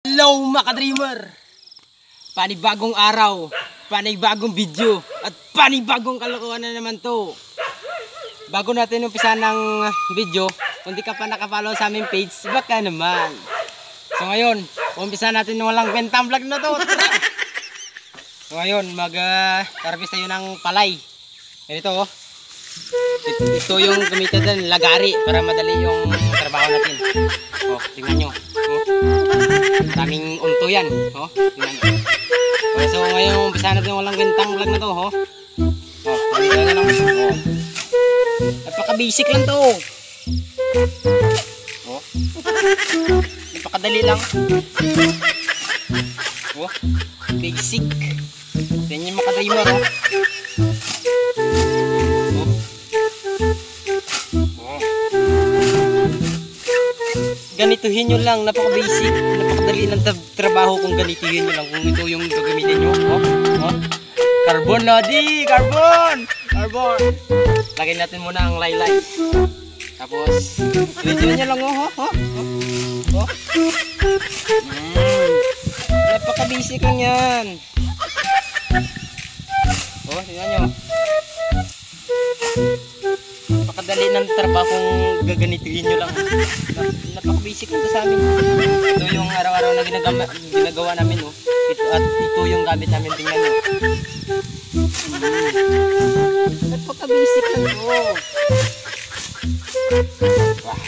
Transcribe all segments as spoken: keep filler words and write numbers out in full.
Hello mga ka-dreamer! Panibagong araw, panibagong video, at panibagong kalokohan na naman to. Bago natin umpisa ng video, kung di ka pa nakapollow sa aming page, baka naman. So ngayon, umpisa natin ng walang kwentang vlog na to. So ngayon, mag-harvest uh, tayo ng palay. Ganito oh. Ito, ito yung gamitin natin, lagari, para madali yung trabaho natin. Oh, tingnan nyo. Oh. Daming unto yan. Oh, tingnan nyo. Okay, so ngayon, umpisa natin walang kwentang vlog na to. Oh, oh tingnan na lang. Oh. Napaka-basic lang to. Oh. Napakadali lang. Oh, basic. Tingnan yung makadrimer oh. Ganituhin nyo lang, napaka-basic, napakadali ng trabaho kung ganituhin nyo lang, kung ito yung gagamitin nyo. Oh, oh. Carbon na di, carbon! Carbon! Lagyan natin muna ang laylay. Tapos, ganituhin nyo lang, oh, oh, oh. Oh. Mm. Napaka-basic lang yan. Oh, tingnan nyo. Napakadali ng trabaho kung gaganituhin nyo lang. Napaka-basic ito sa amin. Ito yung araw-araw na ginagawa, ginagawa namin oh. Ito, at ito yung gamit namin, tingnan nyo. Hmm. Napaka-basic lang oh. Wow.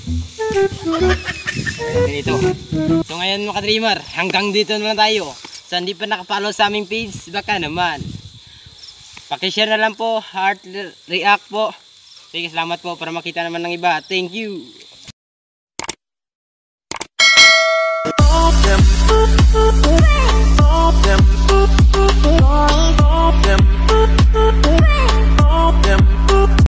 Ganito. So ngayon mga ka-dreamer, hanggang dito na lang tayo. So hindi pa nakapollow sa aming page, baka naman. Pakishare na lang po, heart react po. Sige, salamat po para makita naman ng iba. Thank you.